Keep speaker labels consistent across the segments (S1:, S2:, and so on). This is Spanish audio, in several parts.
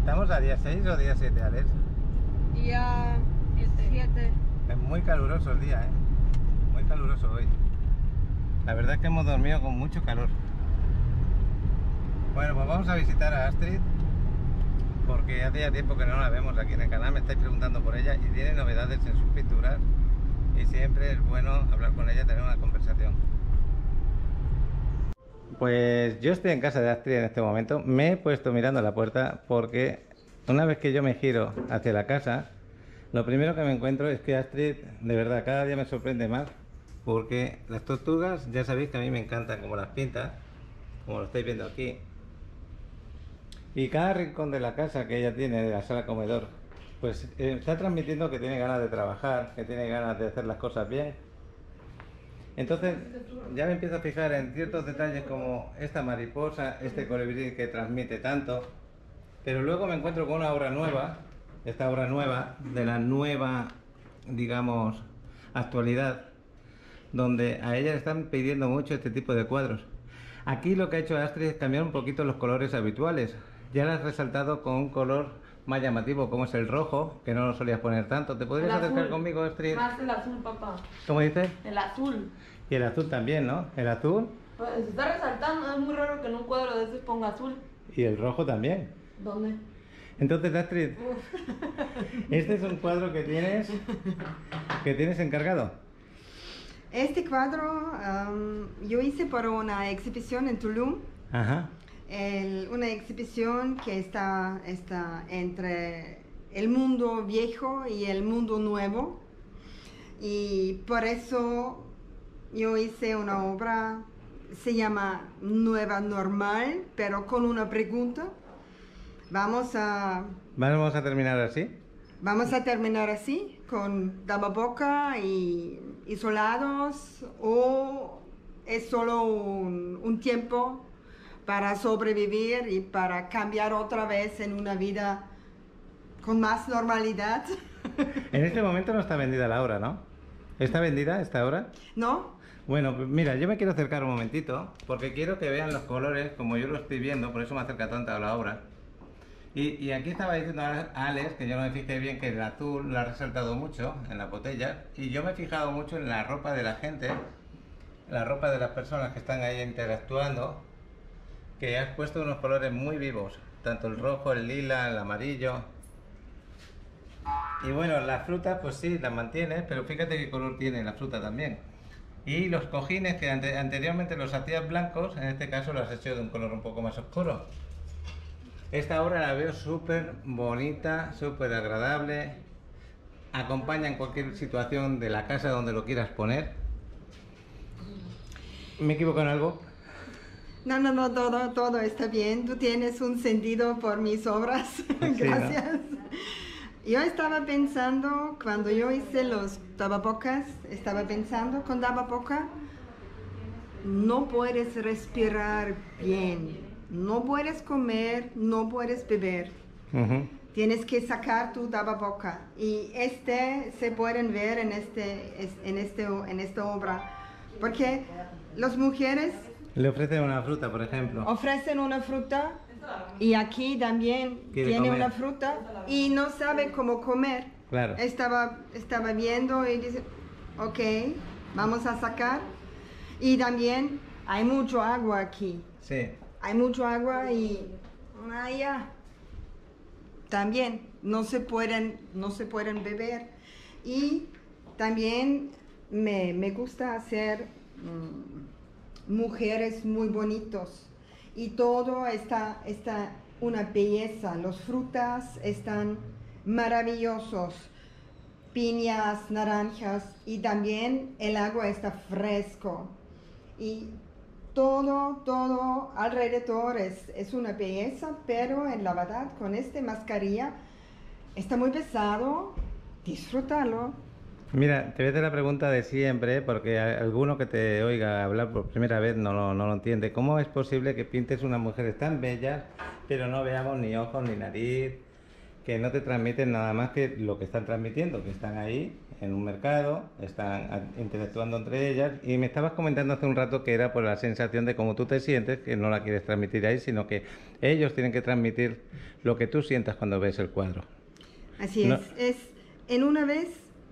S1: ¿Estamos a día 6 o día 7, Alex?
S2: Día 7.
S1: Es muy caluroso el día, ¿eh? Muy caluroso hoy. La verdad es que hemos dormido con mucho calor. Bueno, pues vamos a visitar a Astrid, porque hace ya tiempo que no la vemos aquí en el canal. Me estáis preguntando por ella y tiene novedades en sus pinturas. Y siempre es bueno hablar con ella, tener una conversación. Pues yo estoy en casa de Astrid en este momento. Me he puesto mirando a la puerta porque una vez que yo me giro hacia la casa, lo primero que me encuentro es que Astrid, de verdad, cada día me sorprende más, porque las tortugas, ya sabéis que a mí me encantan como las pinta, como lo estáis viendo aquí. Y cada rincón de la casa que ella tiene, de la sala comedor, pues está transmitiendo que tiene ganas de trabajar, que tiene ganas de hacer las cosas bien. Entonces ya me empiezo a fijar en ciertos detalles como esta mariposa, este colibrí que transmite tanto, pero luego me encuentro con una obra nueva, esta obra nueva, de la nueva, digamos, actualidad, donde a ella le están pidiendo mucho este tipo de cuadros. Aquí lo que ha hecho Astrid es cambiar un poquito los colores habituales. Ya la has resaltado con un color más llamativo, como es el rojo, que no lo solías poner tanto. ¿Te podrías acercar conmigo, Astrid?
S2: Más el azul, papá.
S1: ¿Cómo dices?
S2: El azul.
S1: Y el azul también, ¿no? El azul
S2: Pues se está resaltando, es muy raro que en un cuadro de esos ponga azul.
S1: y el rojo también.
S2: ¿Dónde?
S1: Entonces, Astrid, este es un cuadro que tienes encargado.
S3: Este cuadro yo hice para una exhibición en Tulum.
S1: Ajá.
S3: Una exhibición que está entre el mundo viejo y el mundo nuevo. Y por eso yo hice una obra, se llama Nueva Normal, pero con una pregunta. Vamos a
S1: terminar así.
S3: Vamos a terminar así, con tapaboca y isolados, o es solo un tiempo para sobrevivir y para cambiar otra vez en una vida con más normalidad.
S1: En este momento no está vendida la obra, ¿no? ¿Está vendida esta obra?
S3: ¿No?
S1: Bueno, pues mira, yo me quiero acercar un momentito, porque quiero que vean los colores como yo lo estoy viendo, por eso me acerca tanto a la obra. Y aquí estaba diciendo a Alex, que yo no me fijé bien, que el azul lo ha resaltado mucho en la botella, y yo me he fijado mucho en la ropa de la gente, la ropa de las personas que están ahí interactuando, que has puesto unos colores muy vivos, tanto el rojo, el lila, el amarillo. Y bueno, las frutas pues sí, las mantienes, pero fíjate qué color tiene la fruta también. Y los cojines que anteriormente los hacías blancos, en este caso los has hecho de un color un poco más oscuro. Esta obra la veo súper bonita, súper agradable. Acompaña en cualquier situación de la casa donde lo quieras poner. ¿Me equivoco en algo?
S3: No, todo está bien. Tú tienes un sentido por mis obras.
S1: Sí,
S3: Gracias. ¿No? Yo estaba pensando, cuando yo hice los tapabocas, estaba pensando, con tapaboca no puedes respirar bien. No puedes comer, no puedes beber. Tienes que sacar tu tapaboca. Y se pueden ver en esta obra. Porque las mujeres
S1: le ofrecen una fruta, por ejemplo.
S3: Ofrecen una fruta y aquí también tiene una fruta y no sabe cómo comer.
S1: Claro.
S3: Estaba viendo y dice, ok, vamos a sacar. Y también hay mucho agua aquí.
S1: Sí.
S3: Hay mucho agua y allá también no se pueden beber. Y también me gusta hacer mujeres muy bonitos y todo está una belleza. Las frutas están maravillosos, piñas, naranjas, y también el agua está fresco y todo alrededor es una belleza, pero en la verdad con esta mascarilla está muy pesado. Disfrútalo.
S1: Mira, te voy a hacer la pregunta de siempre, porque alguno que te oiga hablar por primera vez no lo entiende. ¿Cómo es posible que pintes unas mujeres tan bellas, pero no veamos ni ojos ni nariz, que no te transmiten nada más que lo que están transmitiendo, que están ahí en un mercado, están interactuando entre ellas y me estabas comentando hace un rato que era por la sensación de cómo tú te sientes, que no la quieres transmitir ahí, sino que ellos tienen que transmitir lo que tú sientas cuando ves el cuadro.
S3: Así
S1: No.
S3: es en una vez,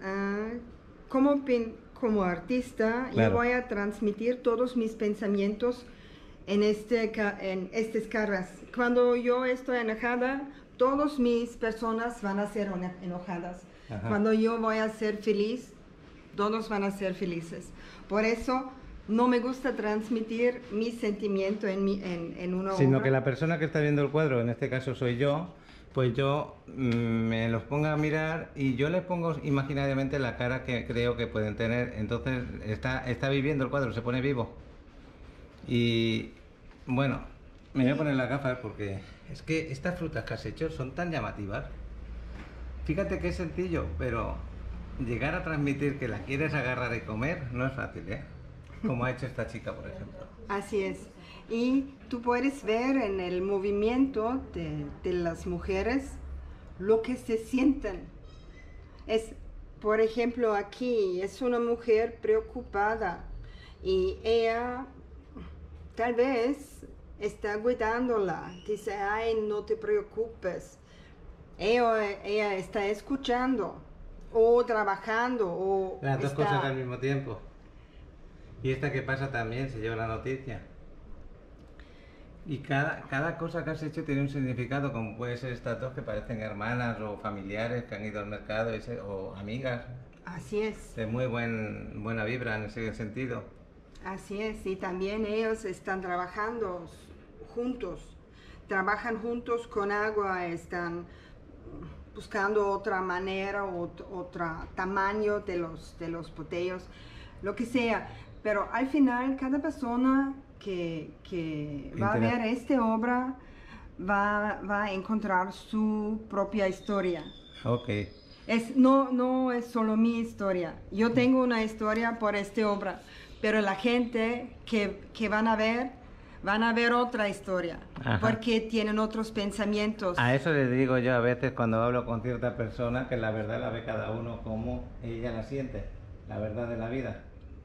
S3: como artista,
S1: Claro.
S3: yo voy a transmitir todos mis pensamientos en estas caras. Cuando yo estoy enojada, todas mis personas van a ser enojadas.
S1: Ajá.
S3: Cuando yo voy a ser feliz, todos van a ser felices. Por eso no me gusta transmitir mi sentimiento en una
S1: Sino
S3: obra.
S1: que la persona que está viendo el cuadro, en este caso soy yo, pues yo me los ponga a mirar y yo les pongo imaginariamente la cara que creo que pueden tener. Entonces está viviendo el cuadro, se pone vivo. Y bueno, me voy a poner las gafas porque es que estas frutas que has hecho son tan llamativas. Fíjate que es sencillo, pero llegar a transmitir que la quieres agarrar y comer no es fácil, ¿eh? Como ha hecho esta chica, por ejemplo.
S3: Así es. Y tú puedes ver en el movimiento de las mujeres lo que se sienten. Por ejemplo, aquí es una mujer preocupada y ella tal vez está cuidándola. Dice, ay, no te preocupes. Ella está escuchando o trabajando o
S1: Las dos
S3: está...
S1: cosas al mismo tiempo. Y esta que pasa también se lleva la noticia. Y cada cosa que has hecho tiene un significado, como puede ser estas dos que parecen hermanas o familiares que han ido al mercado o amigas.
S3: Así es.
S1: De muy buena vibra en ese sentido.
S3: Así es, y también ellos están trabajando juntos, trabajan juntos con agua, están buscando otra manera, otro tamaño de los botellos, lo que sea. Pero al final, cada persona que va a ver esta obra va a encontrar su propia historia.
S1: Ok.
S3: No es solo mi historia. Yo tengo una historia por esta obra, pero la gente que van a ver otra historia.
S1: Ajá.
S3: Porque tienen otros pensamientos.
S1: A eso le digo yo a veces cuando hablo con cierta persona que la verdad la ve cada uno como ella la siente, la verdad de la vida.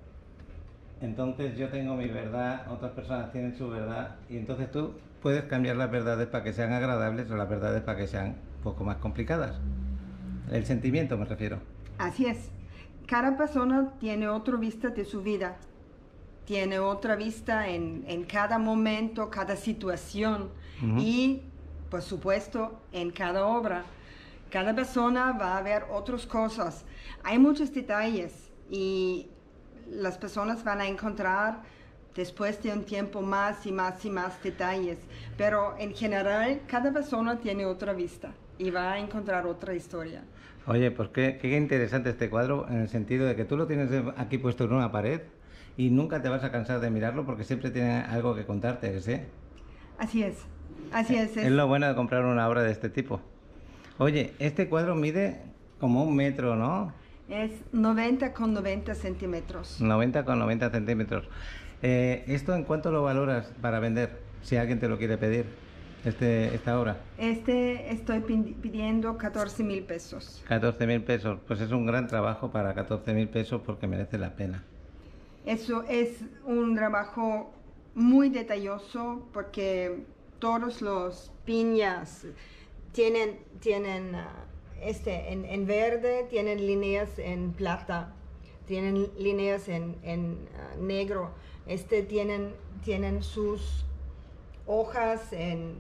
S1: Entonces yo tengo mi verdad, otras personas tienen su verdad y entonces tú puedes cambiar las verdades para que sean agradables o las verdades para que sean un poco más complicadas. El sentimiento me refiero.
S3: Así es. Cada persona tiene otra vista de su vida. Tiene otra vista en cada momento, cada situación.
S1: Ujú.
S3: Y, por supuesto, en cada obra. Cada persona va a ver otras cosas. Hay muchos detalles y las personas van a encontrar después de un tiempo más y más y más detalles. Pero en general, cada persona tiene otra vista y va a encontrar otra historia.
S1: Oye, pues qué interesante este cuadro en el sentido de que tú lo tienes aquí puesto en una pared y nunca te vas a cansar de mirarlo porque siempre tiene algo que contarte, ¿sí?
S3: Así es, así es.
S1: Es lo bueno de comprar una obra de este tipo. Oye, este cuadro mide como 1 metro, ¿no?
S3: Es 90 con 90 centímetros.
S1: 90 con 90 centímetros. ¿Esto en cuánto lo valoras para vender? Si alguien te lo quiere pedir, esta obra.
S3: Estoy pidiendo 14,000 pesos.
S1: 14.000 pesos. Pues es un gran trabajo para 14.000 pesos porque merece la pena.
S3: Eso es un trabajo muy detalloso porque todos los piñas tienen en verde, tienen líneas en plata, tienen líneas en negro. Tienen sus hojas en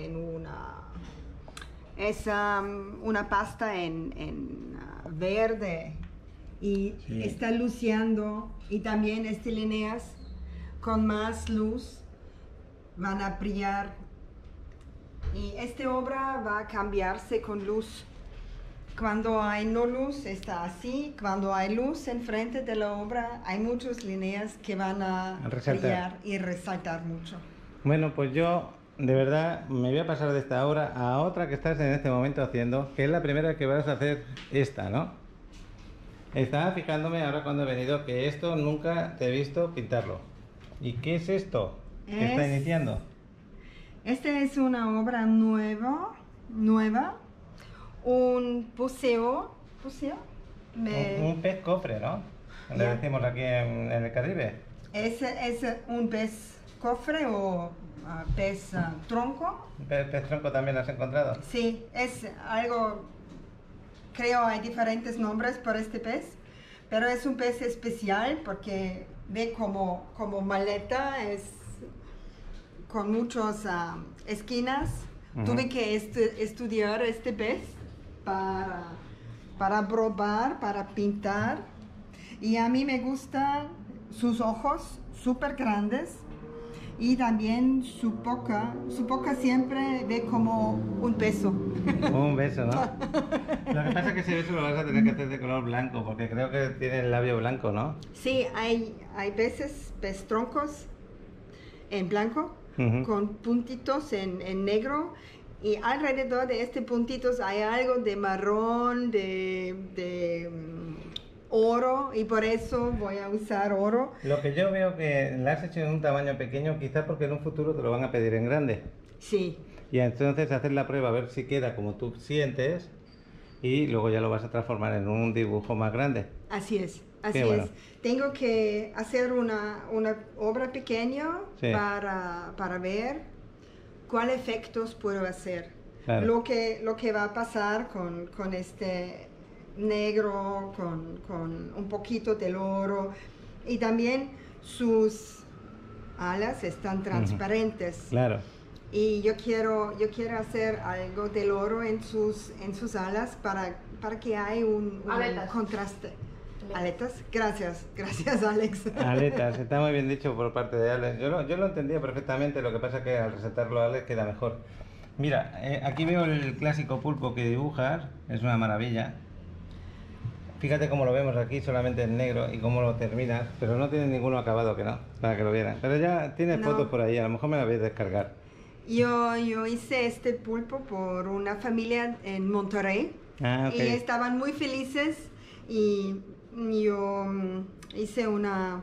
S3: una pasta en verde y
S1: Sí.
S3: está luciendo, y también estas líneas con más luz van a brillar, y esta obra va a cambiarse con luz. Cuando hay no luz está así, cuando hay luz enfrente de la obra hay muchas líneas que van a
S1: Resaltar.
S3: brillar y resaltar mucho.
S1: Bueno, pues yo de verdad me voy a pasar de esta obra a otra que estás en este momento haciendo, que es la primera que vas a hacer esta, ¿no? Estaba fijándome ahora cuando he venido que esto nunca te he visto pintarlo. ¿Y qué es esto que está iniciando?
S3: Esta es una obra nueva, un buceo
S1: Un pez cofre, ¿no? Le
S3: Ya.
S1: decimos aquí en el Caribe.
S3: Es un pez cofre o pez tronco.
S1: ¿Pez tronco también lo has encontrado?
S3: Sí, es algo, creo hay diferentes nombres por este pez, pero es un pez especial porque ve como maleta, es con muchas esquinas. Tuve que estudiar este pez para probar, para pintar. Y a mí me gustan sus ojos súper grandes y también su boca. Su boca siempre ve como un beso.
S1: Un beso, ¿no? Lo que pasa es que ese beso lo vas a tener que hacer de color blanco, porque creo que tiene el labio blanco, ¿no?
S3: Sí, hay pez troncos en blanco, con puntitos en negro. Y alrededor de este puntitos hay algo de marrón, de oro, y por eso voy a usar oro.
S1: Lo que yo veo que la has hecho en un tamaño pequeño, quizás porque en un futuro te lo van a pedir en grande.
S3: Sí,
S1: Y entonces hacer la prueba a ver si queda como tú sientes y luego ya lo vas a transformar en un dibujo más grande.
S3: así es.
S1: Qué bueno.
S3: Tengo que hacer una obra pequeña
S1: Sí.
S3: para ver cuáles efectos puedo hacer.
S1: Claro.
S3: Lo que va a pasar con este negro, con un poquito del oro, y también sus alas están transparentes.
S1: Claro.
S3: Y yo quiero hacer algo del oro en sus alas para que haya un
S2: Aletas.
S3: contraste. Aletas, gracias Alex.
S1: Aletas, está muy bien dicho por parte de Alex. Yo lo entendía perfectamente, lo que pasa es que al resaltarlo a Alex queda mejor. Mira, aquí veo el clásico pulpo que dibujas, es una maravilla. Fíjate cómo lo vemos aquí, solamente en negro, y cómo lo terminas, pero no tiene ninguno acabado que no, para que lo vieran. Pero ya tienes
S3: No.
S1: fotos por ahí, a lo mejor me las voy a descargar.
S3: Yo hice este pulpo por una familia en Monterrey.
S1: Ah, ok.
S3: Y estaban muy felices, y yo hice una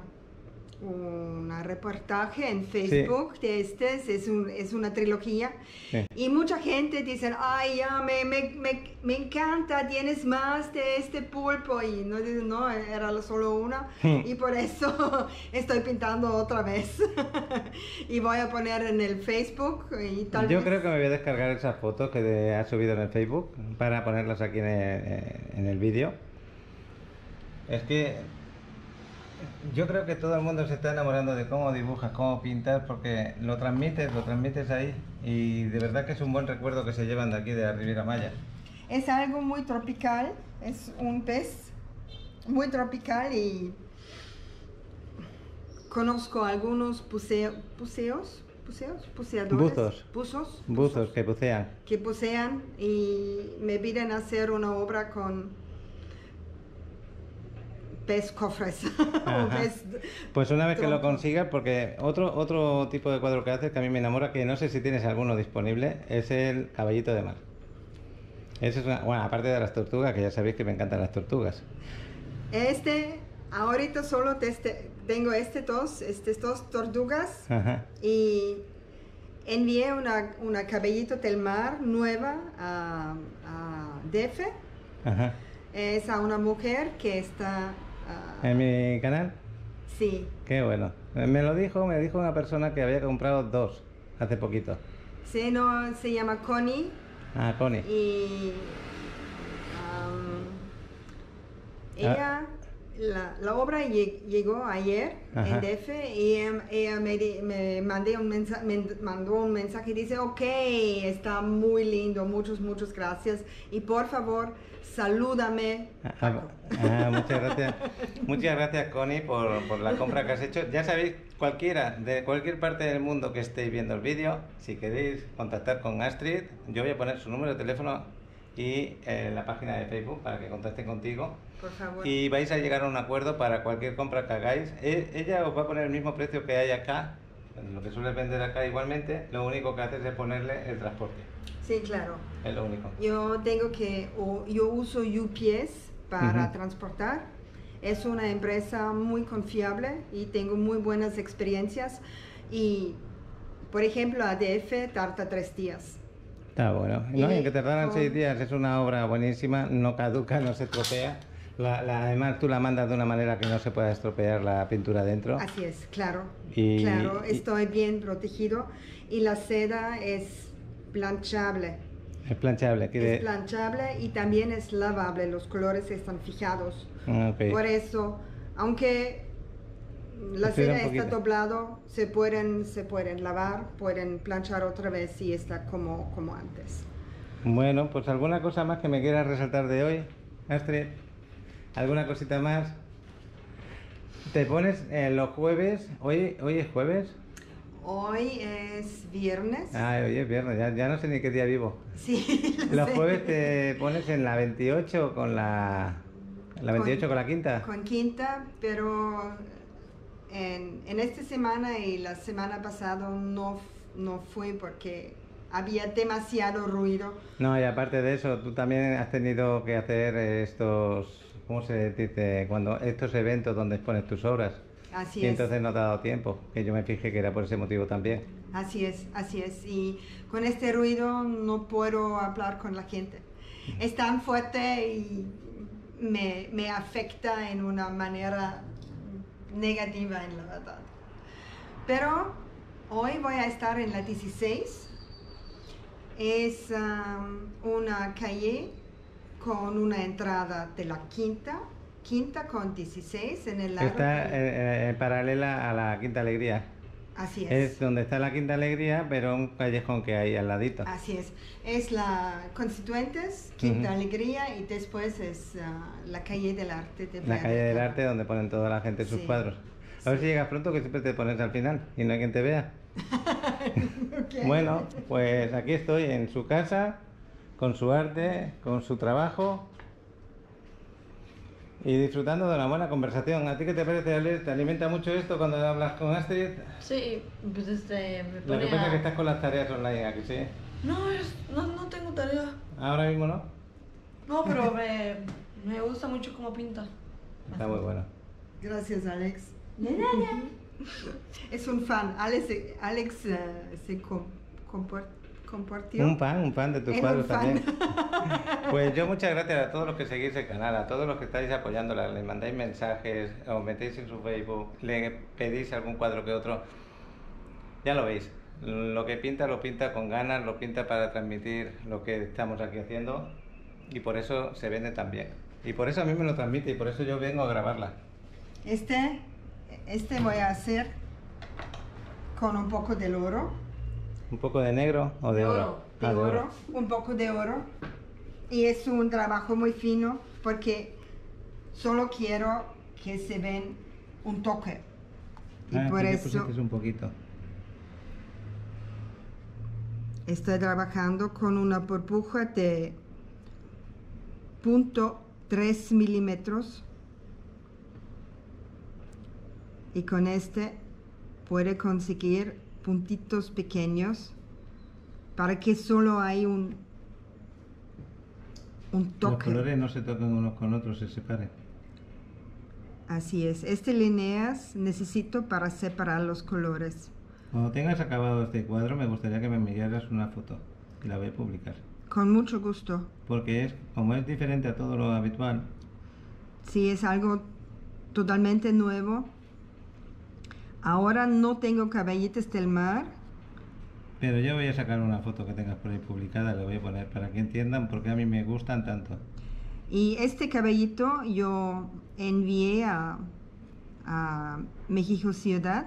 S3: reportaje en Facebook de es una trilogía.
S1: Sí.
S3: Y mucha gente dice, ay, ya, me encanta, tienes más de este pulpo. Y no, era solo una. Y por eso estoy pintando otra vez. Y voy a poner en el Facebook. Y tal
S1: Yo
S3: vez...
S1: creo que me voy a descargar esas fotos que has subido en el Facebook para ponerlas aquí en el vídeo. Es que yo creo que todo el mundo se está enamorando de cómo dibujas, cómo pintas, porque lo transmites ahí, y de verdad que es un buen recuerdo que se llevan de aquí de la Riviera Maya.
S3: Es algo muy tropical, es un pez muy tropical, y conozco algunos buceadores,
S1: Buzos que bucean.
S3: que bucean y me piden hacer una obra con pez cofres.
S1: Ajá.
S3: Pez
S1: Pues una vez que lo
S3: tronco.
S1: consigas, porque otro tipo de cuadro que haces que a mí me enamora, que no sé si tienes alguno disponible, es el caballito de mar. Eso es bueno, aparte de las tortugas, que ya sabéis que me encantan las tortugas.
S3: Ahorita solo tengo estas dos tortugas,
S1: Ajá.
S3: y envié una caballito del mar nueva a DF.
S1: Ajá.
S3: Es a una mujer que está...
S1: ¿En mi canal?
S3: sí,
S1: Qué bueno. Me dijo una persona que había comprado dos hace poquito.
S3: se llama Connie,
S1: Ah, Connie.
S3: y ella, la obra llegó ayer.
S1: Ajá.
S3: En DF, y ella me mandó un mensaje y dice, ok, está muy lindo, muchas gracias, y por favor, salúdame.
S1: Muchas gracias, Connie, por la compra que has hecho. Ya sabéis, cualquiera de cualquier parte del mundo que estéis viendo el vídeo, si queréis contactar con Astrid, yo voy a poner su número de teléfono y la página de Facebook para que contacten contigo.
S3: Por favor.
S1: Y vais a llegar a un acuerdo para cualquier compra que hagáis. Ella os va a poner el mismo precio que hay acá, lo que suele vender acá igualmente. Lo único que haces es ponerle el transporte.
S3: Sí, claro.
S1: Es lo único.
S3: Yo uso UPS para transportar. Es una empresa muy confiable y tengo muy buenas experiencias. Y, por ejemplo, ADF tarda 3 días.
S1: Está bueno. No, y que te tardan
S3: con-
S1: 6 días, es una obra buenísima, no caduca, no se estropea. Además, tú la mandas de una manera que no se pueda estropear la pintura dentro.
S3: Así es, claro.
S1: Y-
S3: Claro,
S1: y-
S3: estoy bien protegido. Y la seda es planchable.
S1: Es planchable.
S3: Es planchable y también es lavable. Los colores están fijados.
S1: Ok.
S3: Por eso, aunque la
S1: Estira un
S3: seda está
S1: poquito.
S3: doblado, se pueden lavar, pueden planchar otra vez y está como antes.
S1: Bueno, pues alguna cosa más que me quieras resaltar de hoy, Astrid. ¿Alguna cosita más? Te pones los jueves. ¿Hoy es jueves?
S3: Hoy es viernes.
S1: Ah, hoy es viernes, ya no sé ni qué día vivo.
S3: Sí, lo
S1: Los
S3: sé.
S1: jueves te pones en la 28 con la 28 con la quinta.
S3: Con quinta, pero en esta semana y la semana pasada no fui porque había demasiado ruido.
S1: No, y aparte de eso, tú también has tenido que hacer estos, ¿cómo se dice? Cuando estos eventos donde expones tus obras.
S3: Así
S1: Y
S3: es.
S1: entonces no te ha dado tiempo, que yo me fijé que era por ese motivo también.
S3: Así es, así es. Y con este ruido no puedo hablar con la gente. Es tan fuerte y me afecta en una manera negativa, en la verdad. Pero hoy voy a estar en la 16. Es una calle con una entrada de la quinta con 16 en el lado.
S1: Está paralela a la Quinta Alegría.
S3: Así
S1: Es donde está la Quinta Alegría, pero un callejón que hay al ladito.
S3: Así es. Es la Constituentes, Quinta
S1: Ujú.
S3: Alegría y después es la calle del Arte de
S1: La
S3: Playa
S1: calle del
S3: Cama.
S1: Arte donde ponen toda la gente sus
S3: Sí.
S1: cuadros. A ver si llegas pronto, que siempre te pones al final y no hay quien te vea.
S3: Ok.
S1: Bueno, pues aquí estoy en su casa, con su arte, con su trabajo y disfrutando de una buena conversación. ¿A ti qué te parece, Alex? ¿Te alimenta mucho esto cuando hablas con Astrid?
S2: Sí, pues me
S1: Lo
S2: pone
S1: que pasa es que
S2: a...
S1: estás con las tareas online aquí, ¿sí?
S2: No tengo tarea.
S1: Ahora mismo no.
S2: No, pero me gusta mucho cómo pinta.
S1: Está muy bueno.
S3: Gracias, Alex. Es un fan. Alex se compartió.
S1: Un fan de tus
S3: Era
S1: cuadros
S3: un fan.
S1: también. Pues yo muchas gracias a todos los que seguís el canal, a todos los que estáis apoyándola, le mandáis mensajes, os metéis en su Facebook, le pedís algún cuadro que otro. Ya lo veis, lo que pinta lo pinta con ganas, lo pinta para transmitir lo que estamos aquí haciendo y por eso se vende tan bien. Y por eso a mí me lo transmite y por eso yo vengo a grabarla.
S3: Este voy a hacer con un poco del oro.
S1: ¿Un poco de negro o de
S2: De
S1: oro?
S2: oro.
S3: De
S1: Ah,
S3: oro, un poco de oro. Y es un trabajo muy fino porque solo quiero que se ven un toque. Y
S1: Ah,
S3: por
S1: sí que
S3: eso
S1: pusiste un poquito.
S3: estoy trabajando con una burbuja de 0.3 milímetros. Y con este puede conseguir puntitos pequeños para que solo hay un
S1: Los
S3: toque.
S1: colores no se tocan unos con otros, se separen.
S3: Así es. Este líneas necesito para separar los colores.
S1: Cuando tengas acabado este cuadro, me gustaría que me enviaras una foto y la voy a publicar.
S3: Con mucho gusto.
S1: Porque como es diferente a todo lo habitual,
S3: Si es algo totalmente nuevo. Ahora no tengo caballitos del mar.
S1: pero yo voy a sacar una foto que tengas por ahí publicada, la voy a poner para que entiendan por qué a mí me gustan tanto.
S3: Y este caballito yo envié a México Ciudad.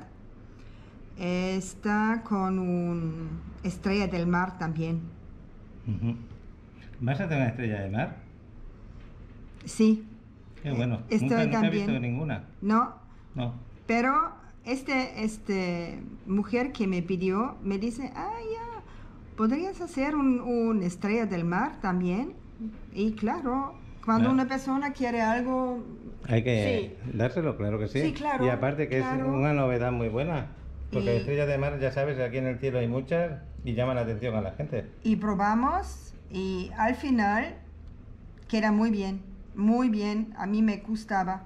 S3: Está con un estrella del mar también.
S1: Ujú. ¿Vas a hacer una estrella de mar?
S3: Sí.
S1: Qué bueno.
S3: Estoy
S1: Nunca he
S3: también.
S1: visto ninguna.
S3: No,
S1: No.
S3: pero este mujer que me pidió me dice, ya, ¿podrías hacer un estrella del mar también? Y claro, cuando
S1: Ah.
S3: una persona quiere algo,
S1: Hay que dárselo, claro que sí.
S3: Sí, claro,
S1: Y aparte que
S3: claro.
S1: es una novedad muy buena. Porque
S3: Y-
S1: estrellas de mar, ya sabes, aquí en el cielo hay muchas y llaman la atención a la gente.
S3: y probamos y al final queda muy bien, a mí me gustaba.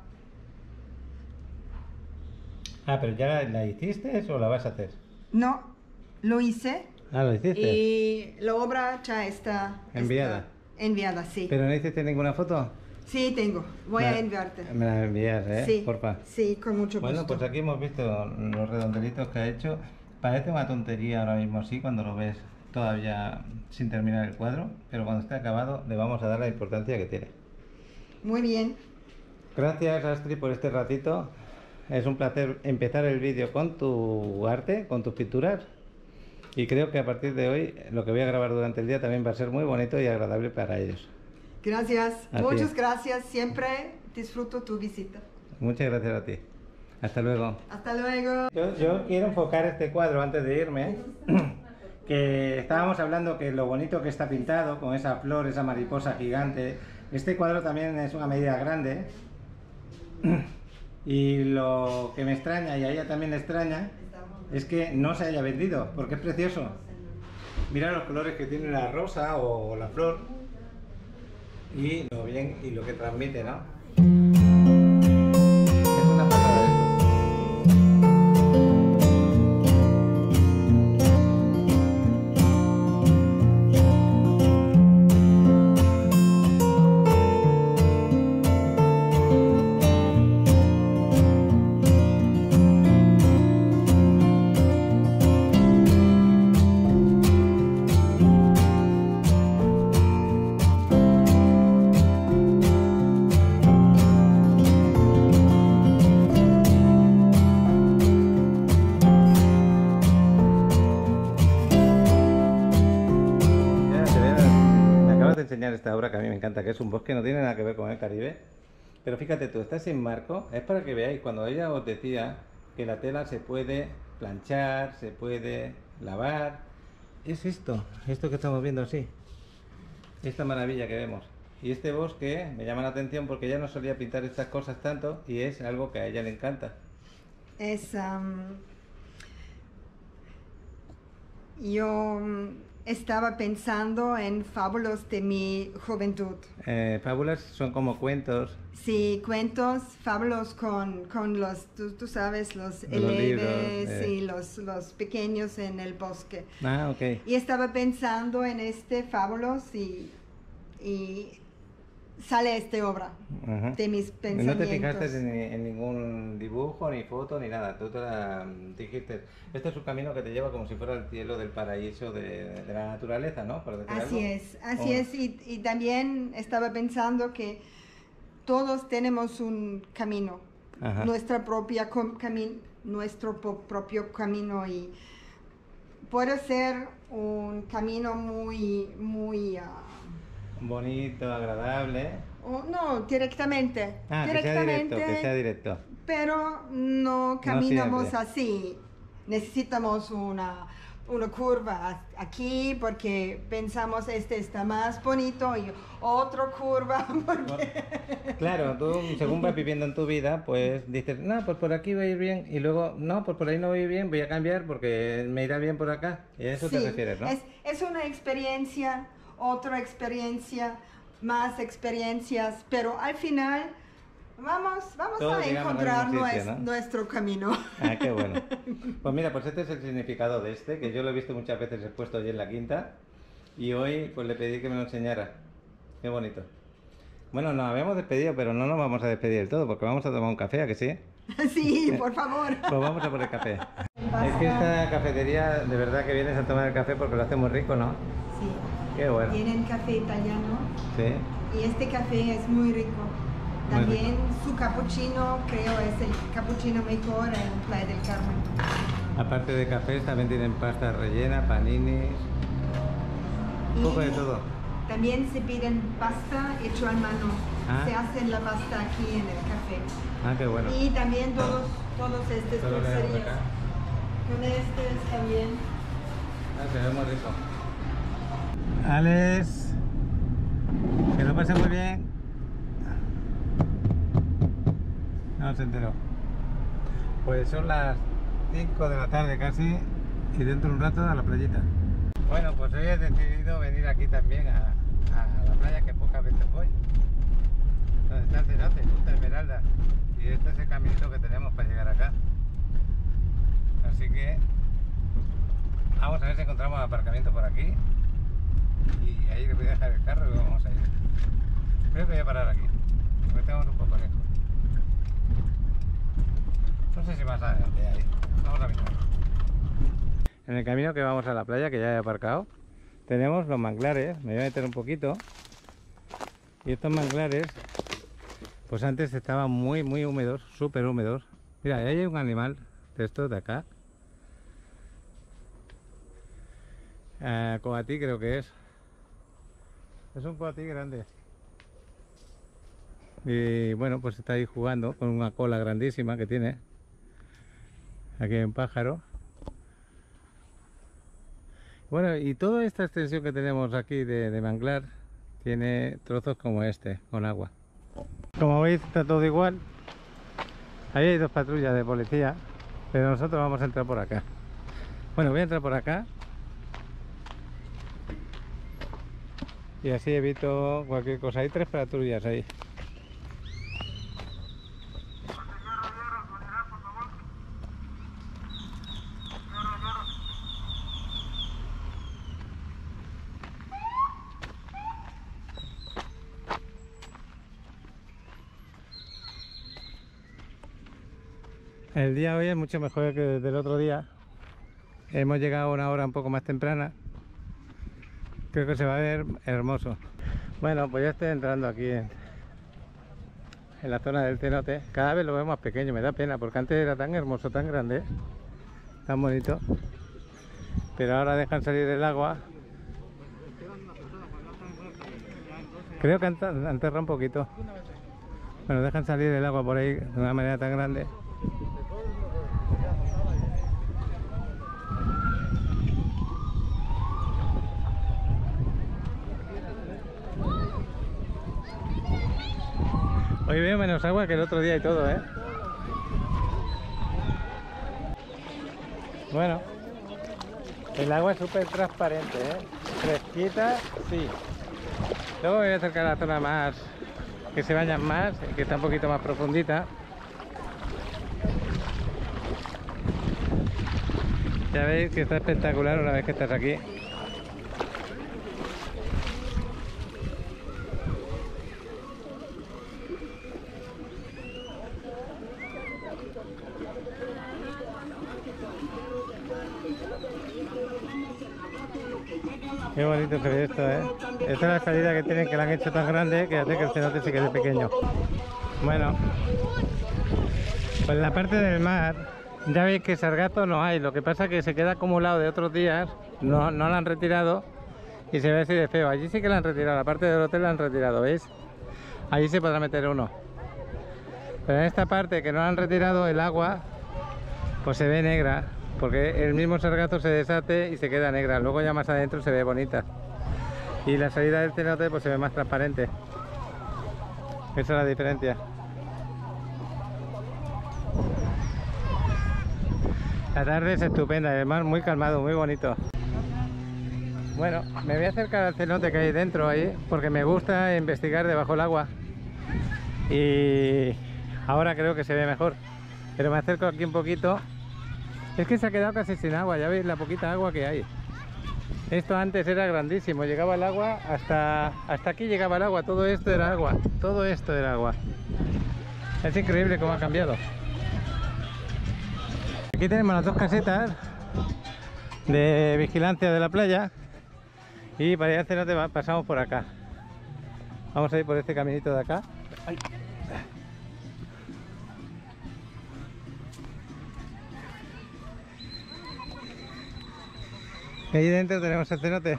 S1: Ah, pero ¿ya la hiciste o la vas a hacer?
S3: No, lo hice
S1: Ah, lo hiciste.
S3: y la obra ya está
S1: Enviada.
S3: enviada, sí.
S1: ¿Pero no hiciste ninguna foto?
S3: Sí, tengo. Voy a enviarte.
S1: Me la envías, ¿eh?
S3: Sí,
S1: Porfa.
S3: sí, con mucho gusto.
S1: Bueno, pues aquí hemos visto los redondelitos que ha hecho. Parece una tontería ahora mismo así cuando lo ves todavía sin terminar el cuadro, pero cuando esté acabado le vamos a dar la importancia que tiene.
S3: Muy bien.
S1: Gracias, Astrid, por este ratito. Es un placer empezar el vídeo con tu arte, con tus pinturas. Y creo que a partir de hoy lo que voy a grabar durante el día también va a ser muy bonito y agradable para ellos.
S3: Gracias,
S1: A
S3: muchas
S1: ti.
S3: gracias. Siempre disfruto tu visita.
S1: Muchas gracias a ti. Hasta luego.
S3: Hasta luego.
S1: Yo quiero enfocar este cuadro antes de irme. Que estábamos hablando que lo bonito que está pintado, con esa flor, esa mariposa gigante. Este cuadro también es una medida grande. Y lo que me extraña, y a ella también le extraña, es que no se haya vendido, porque es precioso. Mira los colores que tiene la rosa o la flor y lo bien y lo que transmite, ¿no? Es una pasada esto. Enseñar esta obra que a mí me encanta, que es un bosque, no tiene nada que ver con el Caribe, pero fíjate tú, está sin marco, es para que veáis, cuando ella os decía que la tela se puede planchar, se puede lavar, es esto que estamos viendo así, esta maravilla que vemos. Y este bosque me llama la atención porque ella no solía pintar estas cosas tanto y es algo que a ella le encanta.
S3: Yo estaba pensando en fábulas de mi juventud.
S1: Fábulas son como cuentos.
S3: Sí, cuentos, fábulas con los, tú sabes, los eleves y los pequeños en el bosque.
S1: Ah, ok.
S3: Y estaba pensando en fábulas y sale esta obra de mis pensamientos.
S1: No te fijaste en ningún dibujo, ni foto, ni nada. Tú te la dijiste, este es un camino que te lleva como si fuera el cielo del paraíso de la naturaleza, ¿no? Por decir
S3: Así
S1: algo.
S3: así es. Y también estaba pensando que todos tenemos un camino,
S1: Ajá.
S3: nuestro propio camino, y puede ser un camino muy
S1: bonito, agradable.
S3: no, directamente.
S1: Que sea directo.
S3: Pero no caminamos
S1: siempre.
S3: así. Necesitamos una curva aquí porque pensamos este está más bonito y otra curva porque...
S1: Claro, tú según vas viviendo en tu vida, pues dices, no, pues por aquí voy a ir bien, y luego, no, pues por ahí no voy a ir bien, voy a cambiar porque me irá bien por acá. Y a eso te refieres, ¿no?
S3: Es una experiencia, otra experiencia, más experiencias, pero al final vamos
S1: Todos
S3: a
S1: llegamos al
S3: encontrar
S1: mismo sitio, ¿no?
S3: nuestro camino.
S1: Ah, qué bueno. Pues mira, pues este es el significado de este, que yo lo he visto muchas veces expuesto allí en la quinta, y hoy pues le pedí que me lo enseñara. Qué bonito. Bueno, nos habíamos despedido, pero no nos vamos a despedir del todo, porque vamos a tomar un café, ¿a que sí?
S3: Sí, por favor.
S1: Pues vamos a por el café. Es que esta cafetería, de verdad que vienes a tomar el café porque lo hace muy rico, ¿no?
S3: Sí.
S1: Qué bueno.
S3: Tienen café italiano
S1: Sí.
S3: y este café es muy rico.
S1: Muy
S3: También su cappuccino, creo, es el cappuccino mejor en Playa del Carmen.
S1: Aparte de cafés, también tienen pasta rellena, paninis, un poco de todo.
S3: También se piden pasta hecho a mano.
S1: Ah.
S3: Se hacen la pasta aquí en el café.
S1: Ah, qué bueno.
S3: Y también todos estos
S1: Todo lo que vemos
S3: dulcerías.
S1: acá.
S3: Con estos también.
S1: Ah, se ve muy rico. Alex, que lo pase muy bien. No se enteró. Pues son las 5 de la tarde casi y dentro de un rato a la playita. Bueno, pues hoy he decidido venir aquí también a la playa, que pocas veces voy. Donde está el cenote, Punta Esmeralda. Y este es el caminito que tenemos para llegar acá. Así que vamos a ver si encontramos aparcamiento por aquí. Y ahí le voy a dejar el carro y vamos a ir. Creo que voy a parar aquí. estamos un poco lejos. No sé si más adelante ahí. Vamos a mirar. En el camino que vamos a la playa, que ya he aparcado, tenemos los manglares. Me voy a meter un poquito. Y estos manglares, pues antes estaban muy húmedos, súper húmedos. Mira, ahí hay un animal de estos de acá. Coatí creo que es. Es un coatí grande. Y bueno, pues está ahí jugando con una cola grandísima que tiene. Aquí hay un pájaro. Bueno, y toda esta extensión que tenemos aquí de manglar tiene trozos como este, con agua. Como veis está todo igual. Ahí hay dos patrullas de policía, pero nosotros vamos a entrar por acá. Bueno, voy a entrar por acá. Y así evito cualquier cosa. Hay tres patrullas ahí. El día hoy es mucho mejor que desde el otro día. Hemos llegado a una hora un poco más temprana. Creo que se va a ver hermoso. Bueno, pues ya estoy entrando aquí en la zona del cenote. Cada vez lo veo más pequeño, me da pena, porque antes era tan hermoso, tan grande, tan bonito. Pero ahora dejan salir el agua. Creo que han enterrado un poquito. Bueno, dejan salir el agua por ahí de una manera tan grande. Hoy veo menos agua que el otro día y todo, ¿eh? Bueno, el agua es súper transparente, ¿eh? Fresquita, sí. Luego me voy a acercar a la zona más, que se bañan más, que está un poquito más profundita. Ya veis que está espectacular una vez que estás aquí. Qué bonito se ve esto, ¿eh? Esta es la salida que tienen, que la han hecho tan grande que hace que el cenote se quede pequeño. Bueno, pues la parte del mar, ya veis que sargazo no hay. Lo que pasa es que se queda acumulado de otros días, no la han retirado y se ve así de feo. Allí sí que la han retirado, la parte del hotel la han retirado, ¿veis? Allí se podrá meter uno. Pero en esta parte que no la han retirado, el agua pues se ve negra, porque el mismo sargazo se deshace y se queda negra. Luego ya más adentro se ve bonita. Y la salida del cenote pues se ve más transparente. Esa es la diferencia. La tarde es estupenda, el mar muy calmado, muy bonito. Bueno, me voy a acercar al cenote que hay dentro ahí, porque me gusta investigar debajo del agua. Y ahora creo que se ve mejor. Pero me acerco aquí un poquito. Es que se ha quedado casi sin agua, ya veis la poquita agua que hay. Esto antes era grandísimo, llegaba el agua hasta aquí llegaba el agua, todo esto era agua, todo esto era agua. Es increíble cómo ha cambiado. Aquí tenemos las dos casetas de vigilancia de la playa y para ir al cenote pasamos por acá. Vamos a ir por este caminito de acá. ¡Ay! Y ahí dentro tenemos el cenote.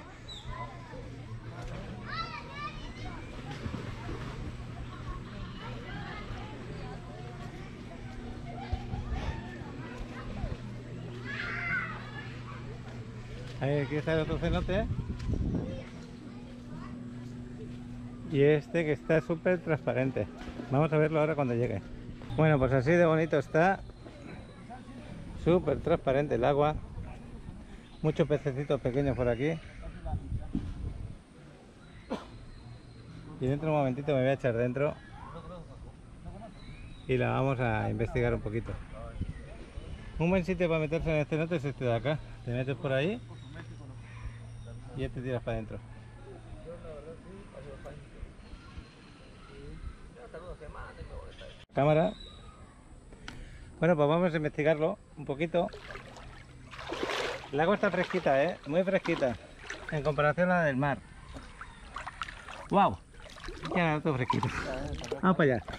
S1: Ahí, aquí está el otro cenote. Y este que está súper transparente. Vamos a verlo ahora cuando llegue. Bueno, pues así de bonito está. Súper transparente el agua. Muchos pececitos pequeños por aquí. Y dentro de un momentito me voy a echar dentro y la vamos a investigar un poquito. Un buen sitio para meterse en este cenote es este de acá. Te metes por ahí y ya te tiras para adentro. Cámara. Bueno, pues vamos a investigarlo un poquito. El agua está fresquita, muy fresquita en comparación a la del mar. ¡Wow! Ya todo fresquito. Vamos para allá.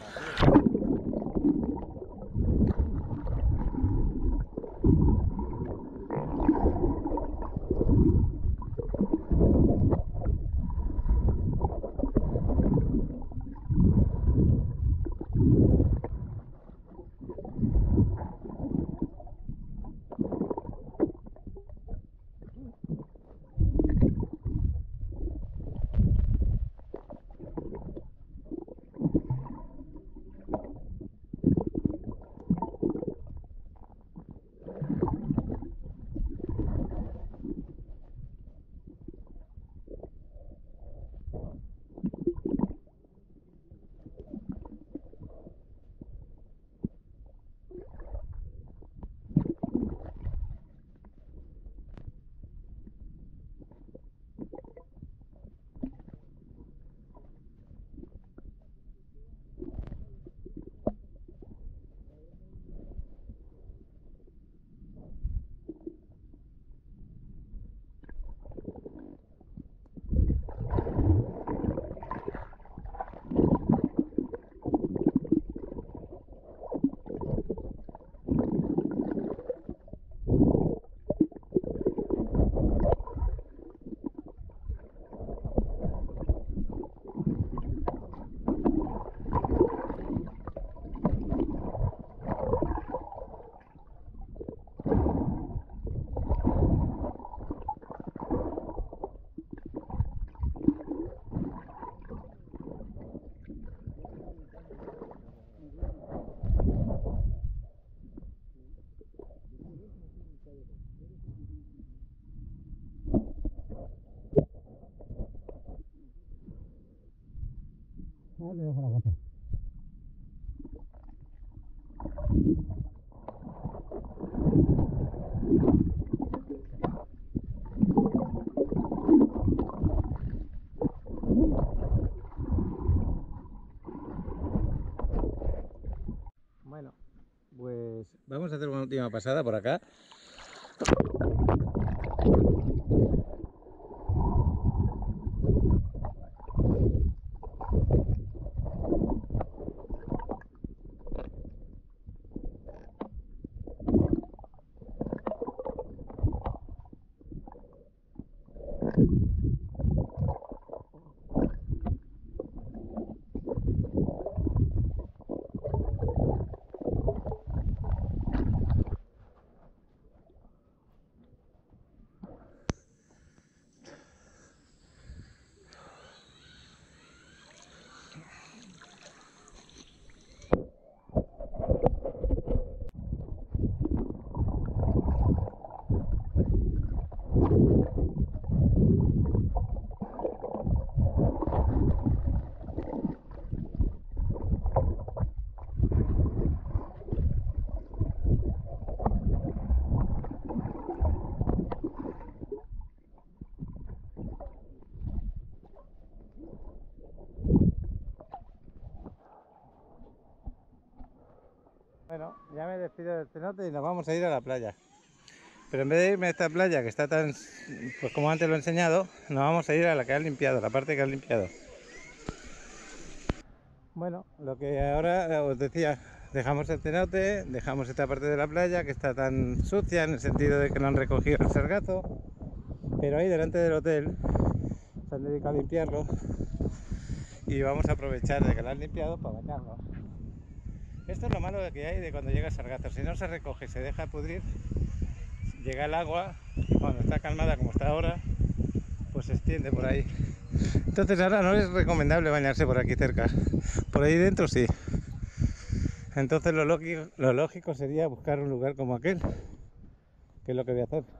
S1: Bueno, pues vamos a hacer una última pasada por acá. Bueno, ya me despido del cenote y nos vamos a ir a la playa. Pero en vez de irme a esta playa que está tan, pues como antes lo he enseñado, nos vamos a ir a la que has limpiado, la parte que has limpiado. Bueno, lo que ahora os decía, dejamos el cenote, dejamos esta parte de la playa que está tan sucia en el sentido de que no han recogido el sargazo, pero ahí delante del hotel se han dedicado a limpiarlo y vamos a aprovechar de que lo han limpiado para bañarnos. Esto es lo malo de que hay de cuando llega el sargazo, si no se recoge y se deja pudrir, llega el agua y cuando está calmada como está ahora, pues se extiende por ahí. Entonces ahora no es recomendable bañarse por aquí cerca, por ahí dentro sí. Entonces lo lógico sería buscar un lugar como aquel, que es lo que voy a hacer.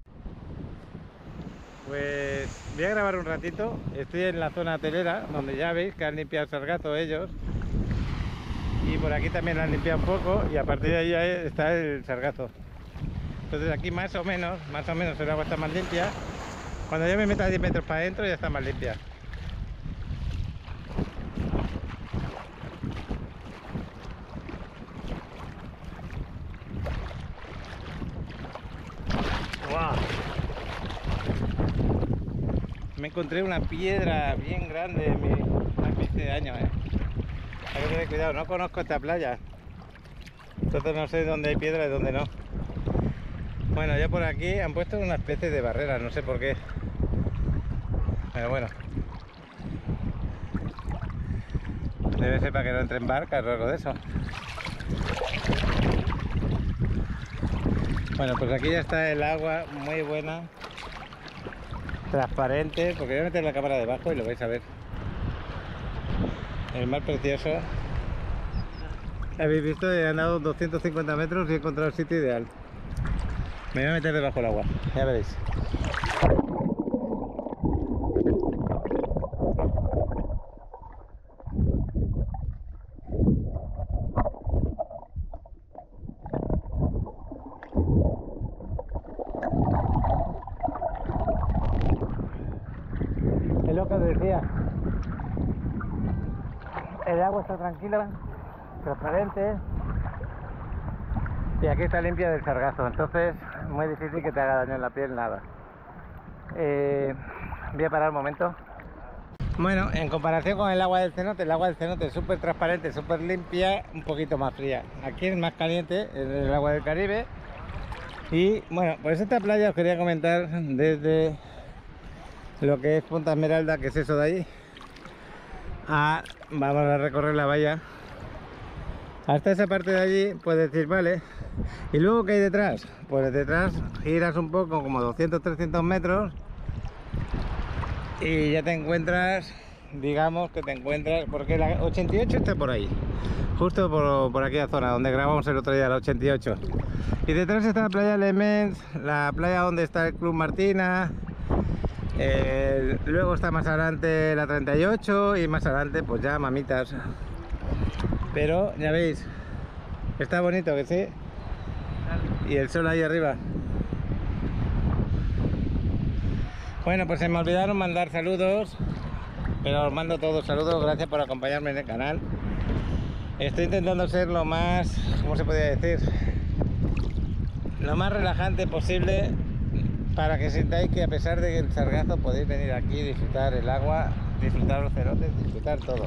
S1: Pues voy a grabar un ratito, estoy en la zona hotelera, donde ya veis que han limpiado el sargazo ellos. Y por aquí también lo han limpiado un poco y a partir de ahí ya está el sargazo. Entonces aquí más o menos el agua está más limpia. Cuando yo me meta 10 metros para adentro ya está más limpia. ¡Wow! Me encontré una piedra bien grande hace 15 años, Hay que tener cuidado, no conozco esta playa. Entonces no sé dónde hay piedra y dónde no. Bueno, ya por aquí han puesto una especie de barrera, no sé por qué. Pero bueno. Debe ser para que no entren barcas o algo de eso. Bueno, pues aquí ya está el agua muy buena, transparente, porque voy a meter la cámara debajo y lo vais a ver. El mar precioso. Habéis visto, he andado 250 metros y he encontrado el sitio ideal. Me voy a meter debajo del agua, ya veréis. Es lo que os decía. El agua está tranquila, transparente. Y aquí está limpia del sargazo, entonces muy difícil que te haga daño en la piel, nada. Voy a parar un momento. Bueno, en comparación con el agua del cenote es súper transparente, súper limpia, un poquito más fría. Aquí es más caliente, es el agua del Caribe. Y bueno, pues esta playa os quería comentar desde lo que es Punta Esmeralda, que es eso de ahí. Vamos a recorrer la valla. Hasta esa parte de allí puedes decir, vale. ¿Y luego qué hay detrás? Pues detrás giras un poco, como 200-300 metros. Y ya te encuentras, digamos que te encuentras, porque la 88 está por ahí, justo por aquella zona donde grabamos el otro día la 88. Y detrás está la playa Elements, la playa donde está el Club Martina. Luego está más adelante la 38 y más adelante pues ya Mamitas. Pero ya veis, está bonito, que sí. Y el sol ahí arriba. Bueno, pues se me olvidaron mandar saludos, pero os mando todos saludos. Gracias por acompañarme en el canal. Estoy intentando ser lo más, ¿cómo se podría decir? Lo más relajante posible, para que sintáis que a pesar de que el sargazo podéis venir aquí, disfrutar el agua, disfrutar los cerotes, disfrutar todo.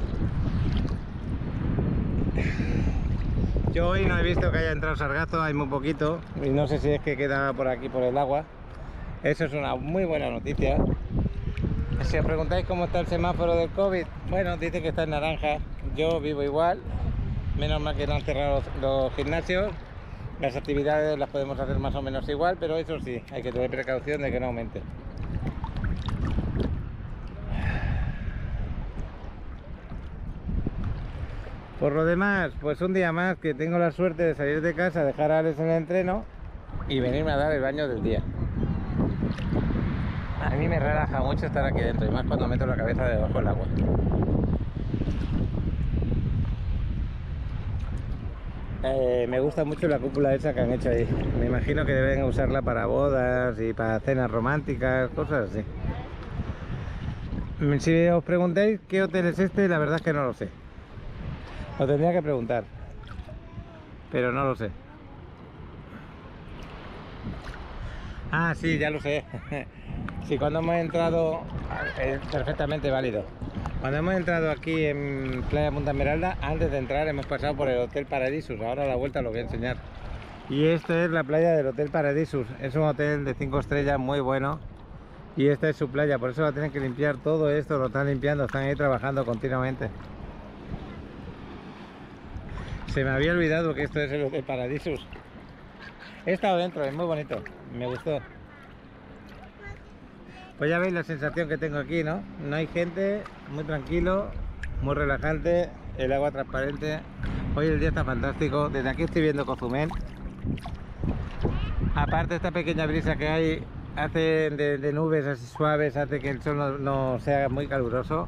S1: Yo hoy no he visto que haya entrado sargazo, hay muy poquito, y no sé si es que queda por aquí por el agua. Eso es una muy buena noticia. Si os preguntáis cómo está el semáforo del COVID, bueno, dice que está en naranja. Yo vivo igual, menos mal que no han cerrado los gimnasios. Las actividades las podemos hacer más o menos igual, pero eso sí, hay que tener precaución de que no aumente. Por lo demás, pues un día más que tengo la suerte de salir de casa, dejar a Alex en el entreno y venirme a dar el baño del día. A mí me relaja mucho estar aquí dentro, y más cuando meto la cabeza debajo del agua. Me gusta mucho la cúpula esa que han hecho ahí. Me imagino que deben usarla para bodas y para cenas románticas, cosas así. Si os preguntáis qué hotel es este, la verdad es que no lo sé. Lo tendría que preguntar, pero no lo sé. Ah, sí, ya lo sé. Sí, cuando hemos entrado, es perfectamente válido. Cuando hemos entrado aquí en Playa Punta Esmeralda, antes de entrar hemos pasado por el Hotel Paradisus. Ahora a la vuelta lo voy a enseñar. Y esta es la playa del Hotel Paradisus. Es un hotel de 5 estrellas muy bueno. Y esta es su playa, por eso va a tener que limpiar todo esto. Lo están limpiando, están ahí trabajando continuamente. Se me había olvidado que esto es el Hotel Paradisus. He estado dentro, es muy bonito, me gustó. Pues ya veis la sensación que tengo aquí, ¿no? No hay gente, muy tranquilo, muy relajante, el agua transparente. Hoy el día está fantástico, desde aquí estoy viendo Cozumel. Aparte esta pequeña brisa que hay, hace de nubes así suaves, hace que el sol no sea muy caluroso.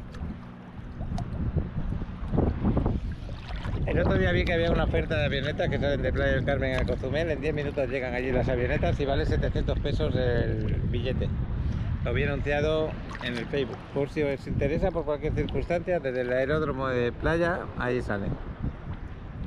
S1: El otro día vi que había una oferta de avionetas que salen de Playa del Carmen a Cozumel. En 10 minutos llegan allí las avionetas y vale 700 pesos el billete. Lo había anunciado en el Facebook. Por si os interesa por cualquier circunstancia, desde el aeródromo de playa, ahí sale.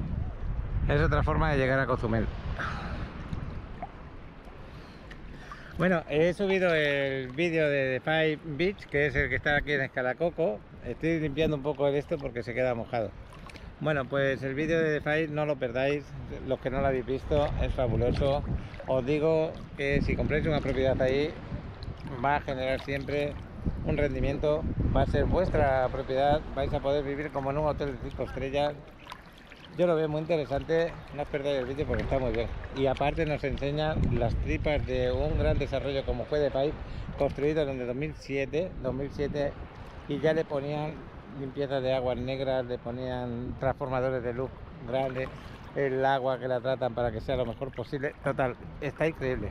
S1: Es otra forma de llegar a Cozumel. Bueno, he subido el vídeo de The Five Beach, que es el que está aquí en Escalacoco. Estoy limpiando un poco de esto porque se queda mojado. Bueno, pues el vídeo de The Five no lo perdáis, los que no lo habéis visto, es fabuloso. Os digo que si compráis una propiedad ahí, va a generar siempre un rendimiento, va a ser vuestra propiedad, vais a poder vivir como en un hotel de 5 estrellas. Yo lo veo muy interesante, no os perdáis el vídeo porque está muy bien. Y aparte nos enseña las tripas de un gran desarrollo como fue The Five, construido en el 2007, y ya le ponían limpieza de aguas negras, le ponían transformadores de luz grandes, el agua que la tratan para que sea lo mejor posible. Total, está increíble.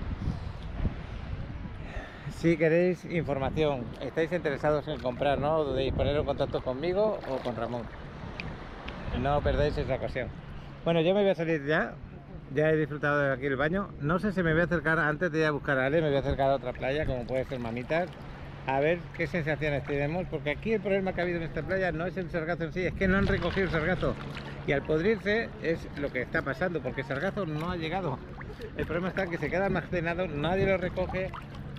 S1: Si queréis información, estáis interesados en comprar, no dudéis, poner en contacto conmigo o con Ramón. No perdáis esa ocasión. Bueno, yo me voy a salir ya he disfrutado de aquí el baño. No sé si me voy a acercar, antes de ir a buscar a Ale, me voy a acercar a otra playa, como puede ser Mamitas, a ver qué sensaciones tenemos, porque aquí el problema que ha habido en esta playa no es el sargazo en sí, es que no han recogido el sargazo, y al podrirse es lo que está pasando, porque el sargazo no ha llegado. El problema está que se queda almacenado, nadie lo recoge,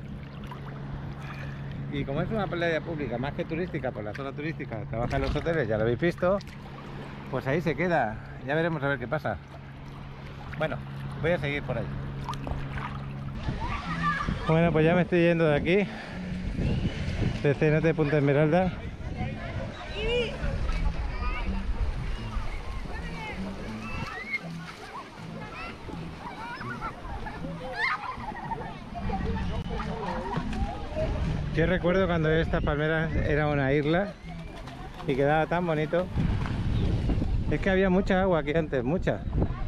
S1: y como es una playa pública más que turística, por la zona turística trabajan los hoteles, ya lo habéis visto, pues ahí se queda. Ya veremos a ver qué pasa. Bueno, voy a seguir por ahí. Bueno, pues ya me estoy yendo de aquí, de Cenote Punta Esmeralda. Yo recuerdo cuando estas palmeras era una isla y quedaba tan bonito. Es que había mucha agua aquí antes, mucha.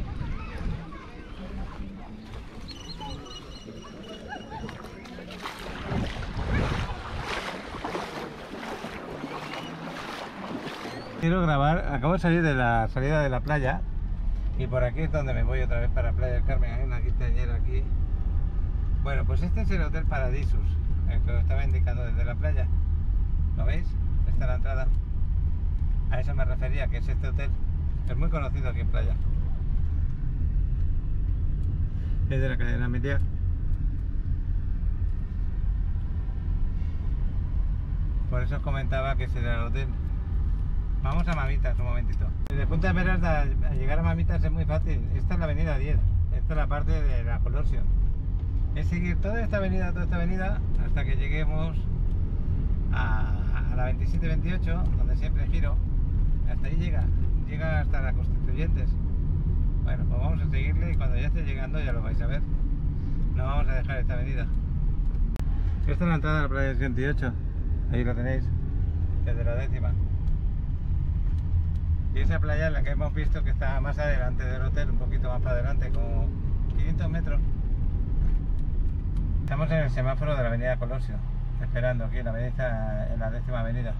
S1: Quiero grabar, acabo de salir de la salida de la playa y por aquí es donde me voy otra vez para Playa del Carmen. Hay una quinceañera aquí. Bueno, pues este es el Hotel Paradisus, el que os estaba indicando desde la playa. ¿Lo veis? Esta es la entrada. A eso me refería, que es este hotel. Es muy conocido aquí en playa. Es de la cadena Meteor. Por eso os comentaba que ese era el hotel. Vamos a Mamitas un momentito. Desde Punta Esmeralda a llegar a Mamitas es muy fácil. Esta es la avenida 10. Esta es la parte de la Colosio. Es seguir toda esta avenida hasta que lleguemos a la 27-28, donde siempre giro. Hasta ahí llega hasta la Constituyentes. Bueno, pues vamos a seguirle y cuando ya esté llegando ya lo vais a ver. No vamos a dejar esta avenida. Esta es la entrada a la playa del 28. Ahí lo tenéis, desde la 10ª. Y esa playa es la que hemos visto que está más adelante del hotel, un poquito más para adelante, como 500 metros. Estamos en el semáforo de la avenida Colosio, esperando aquí en la 10ª avenida.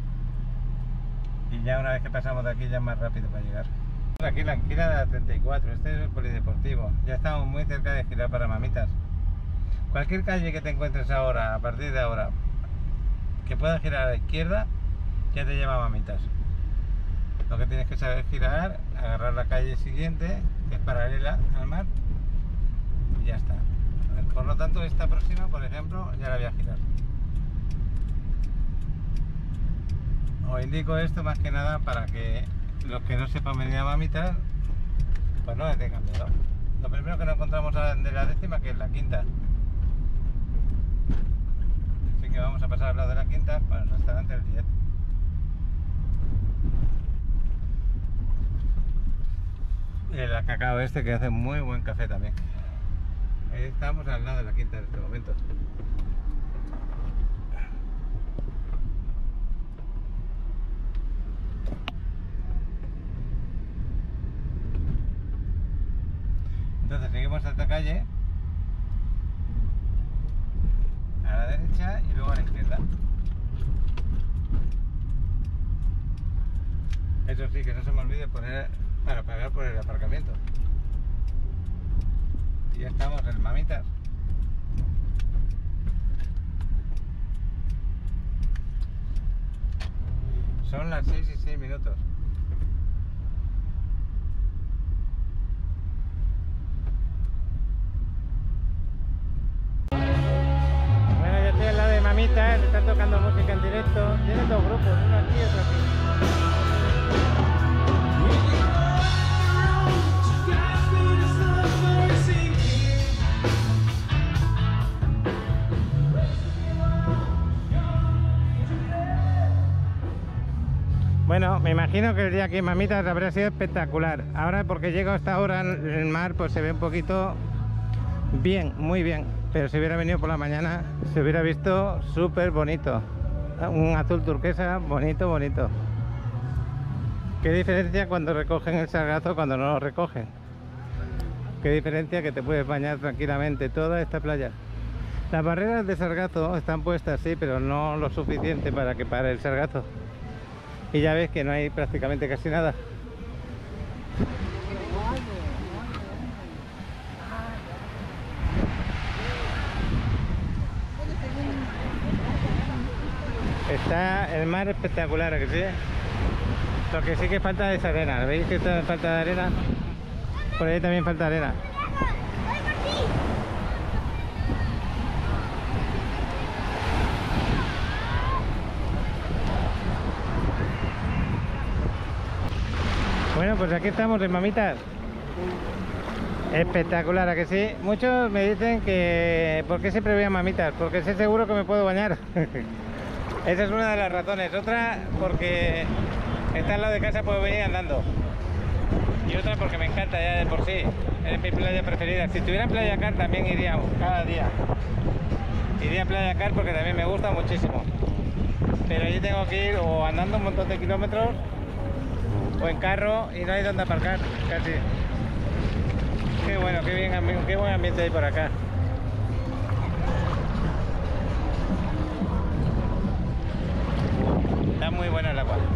S1: Y ya una vez que pasamos de aquí ya es más rápido para llegar. Aquí la esquina de la 34, este es el polideportivo. Ya estamos muy cerca de girar para Mamitas. Cualquier calle que te encuentres ahora, a partir de ahora, que puedas girar a la izquierda, ya te lleva a Mamitas. Lo que tienes que saber es girar, agarrar la calle siguiente, que es paralela al mar, y ya está. Por lo tanto, esta próxima, por ejemplo, ya la voy a girar. Os indico esto más que nada para que los que no sepan venir a Mamitas, pues no les tengan miedo. Lo primero que nos encontramos de la 10ª, que es la 5ª. Así que vamos a pasar al lado de la 5ª para el restaurante del 10. El cacao este, que hace muy buen café también. Estamos al lado de la 5ª en este momento. Entonces seguimos a esta calle, a la derecha y luego a la izquierda. Eso sí, que no se me olvide poner para pagar por el aparcamiento. Y ya estamos en Mamitas. Son las 6:06. mamitas, están tocando música en directo. Tienen dos grupos, uno aquí y otro aquí. Bueno, me imagino que el día aquí en Mamitas habrá sido espectacular. Ahora porque llego a esta hora el mar pues se ve un poquito bien, muy bien. Pero si hubiera venido por la mañana se hubiera visto súper bonito. Un azul turquesa bonito, bonito. Qué diferencia cuando recogen el sargazo cuando no lo recogen. Qué diferencia que te puedes bañar tranquilamente toda esta playa. Las barreras de sargazo están puestas, sí, pero no lo suficiente para que pare el sargazo. Y ya ves que no hay prácticamente casi nada. Está el mar espectacular, ¿a que sí? Lo que sí que falta es arena. ¿Veis que está falta de arena? Por ahí también falta arena. Bueno, pues aquí estamos en Mamitas. Espectacular, ¿a que sí? Muchos me dicen que ¿por qué siempre voy a Mamitas? Porque sé seguro que me puedo bañar. Esa es una de las razones. Otra porque está al lado de casa, puedo venir andando. Y otra porque me encanta ya de por sí. Es mi playa preferida. Si tuviera Playa Car también iría cada día. Iría a Playa Car porque también me gusta muchísimo. Pero yo tengo que ir o andando un montón de kilómetros o en carro y no hay donde aparcar casi. Qué bueno, qué buen ambiente hay por acá. Está muy buena el agua.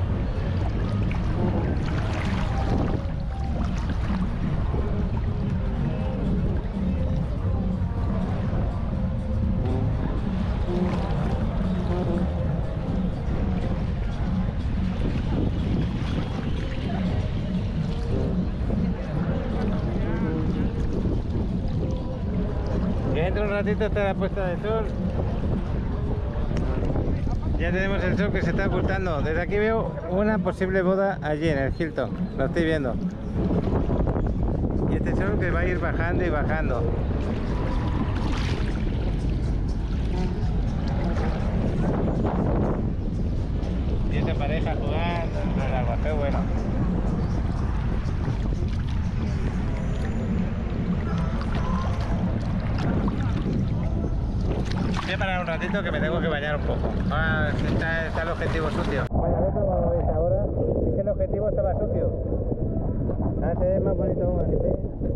S1: Dentro de un ratito está la puesta de sol. Ya tenemos el sol que se está ocultando. Desde aquí veo una posible boda allí en el Hilton. Lo estoy viendo. Y este sol que va a ir bajando y bajando. Y esta pareja jugando en el agua. Qué bueno. Voy a parar un ratito que me tengo que bañar un poco. Ahora está el objetivo sucio. Bueno, a ver cómo lo veis ahora. Es que el objetivo estaba sucio. Ahora se ve más bonito aún, ¿sí?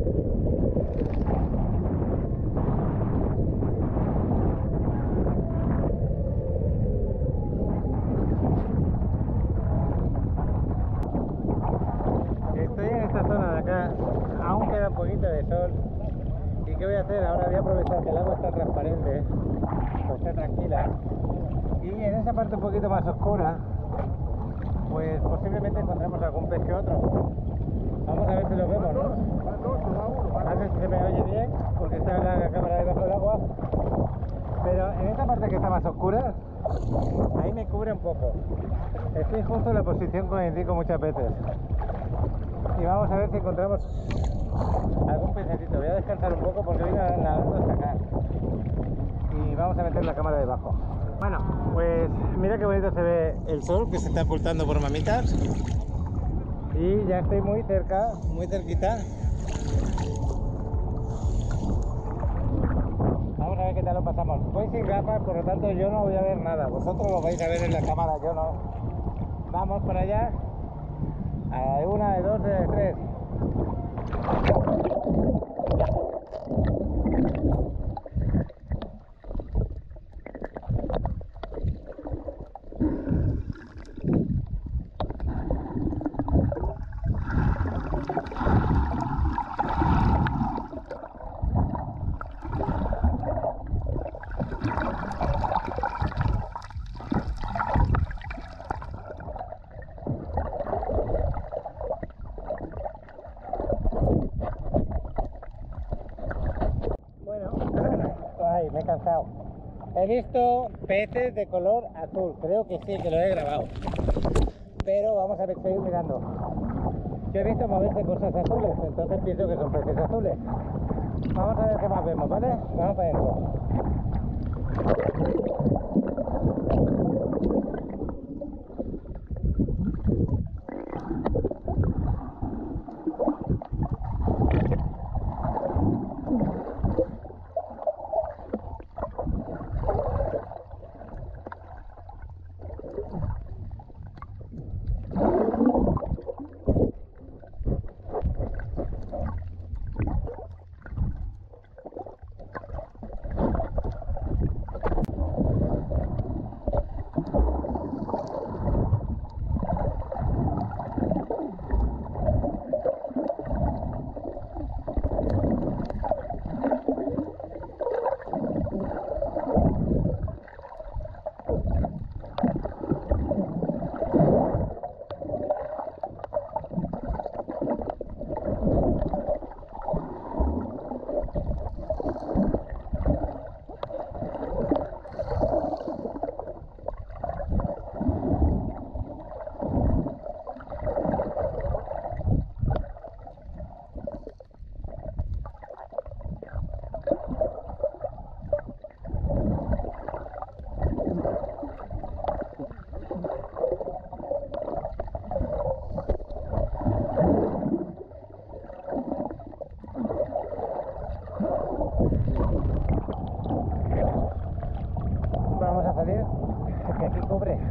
S1: Estoy en esta zona de acá. Aún queda un poquito de sol. ¿Y qué voy a hacer? Ahora voy a aprovechar que el agua está transparente, pues está tranquila. Y en esa parte un poquito más oscura, pues posiblemente encontremos algún pez que otro. Vamos a ver si lo vemos, ¿no? A ver si se me oye bien, porque está la cámara debajo del agua. Pero en esta parte que está más oscura, ahí me cubre un poco. Estoy justo en la posición que indico muchas veces. Y vamos a ver si encontramos algún pececito. Voy a descansar un poco porque voy nadando hasta acá. Y vamos a meter la cámara debajo. Bueno, pues mira qué bonito se ve el sol que se está ocultando por Mamitas. Y ya estoy muy cerca, muy cerquita. Vamos a ver qué tal lo pasamos. Voy sin gafas, por lo tanto yo no voy a ver nada. Vosotros lo vais a ver en la cámara, yo no. Vamos para allá. A una, de dos, de tres. Me he cansado. He visto peces de color azul, creo que sí, que lo he grabado. Pero vamos a ver, seguir mirando. Yo he visto moverse cosas azules, entonces pienso que son peces azules. Vamos a ver qué más vemos, ¿vale? Vamos para adentro. Vamos a salir, que aquí cubre.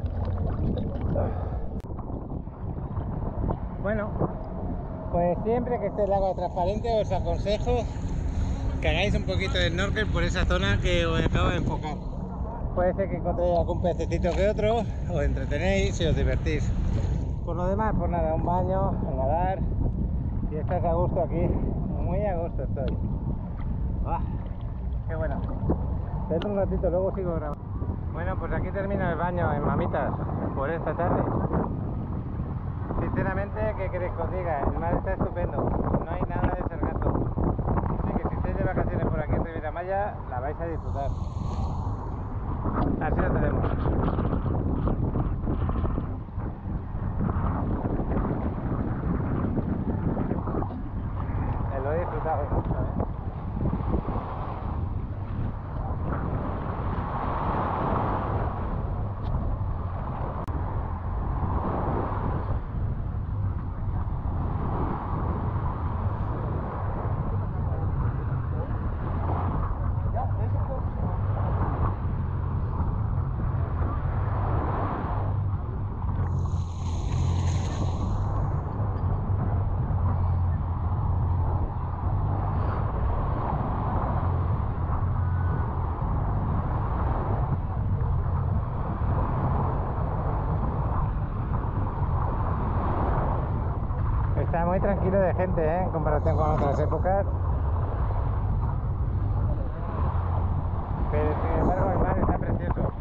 S1: Bueno, pues siempre que esté el agua transparente os aconsejo que hagáis un poquito de snorkel por esa zona que os acabo de enfocar. Puede ser que encontréis algún pececito que otro, os entretenéis y os divertís. Por lo demás, pues nada, un baño, a nadar y estás a gusto aquí, muy a gusto estoy. ¡Ah! ¡Qué bueno! Dentro un ratito, luego sigo grabando. Bueno, pues aquí termina el baño en Mamitas por esta tarde. Sinceramente, ¿qué queréis que os diga? El mar está estupendo, no hay nada de sargazo. Así que si estáis de vacaciones por aquí en Riviera Maya, la vais a disfrutar. Así lo tenemos. Lo he disfrutado mucho, ¿eh? Está muy tranquilo de gente, ¿eh? En comparación con otras épocas. Pero sin embargo el mar está precioso.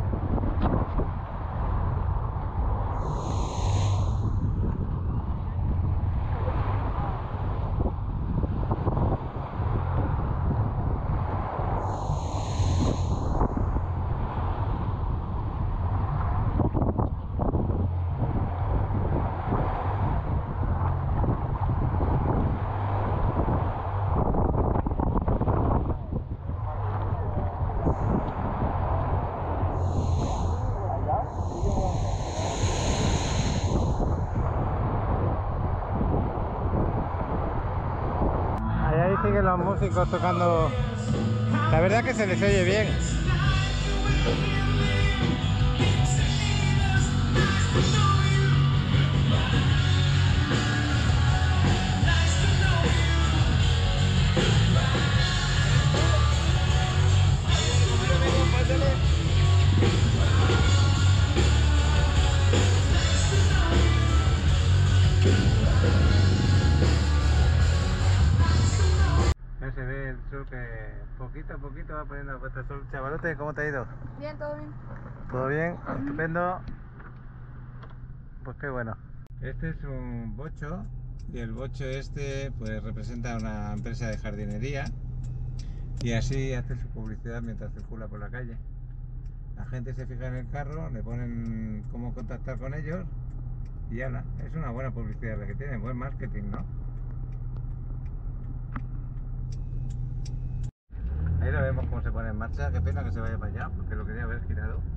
S1: Ahí siguen los músicos tocando. La verdad que se les oye bien. Ya se ve el sol que poquito a poquito va poniendo la puesta de sol. Chavalote, ¿cómo te ha ido?
S2: Bien, todo bien.
S1: ¿Todo bien? Estupendo. Pues qué bueno. Este es un bocho y el bocho este pues representa una empresa de jardinería Y así hace su publicidad mientras circula por la calle. La gente se fija en el carro, le ponen cómo contactar con ellos y ala, es una buena publicidad la que tienen, buen marketing, ¿no? Ahí lo vemos cómo se pone en marcha, qué pena que se vaya para allá, porque lo quería haber girado.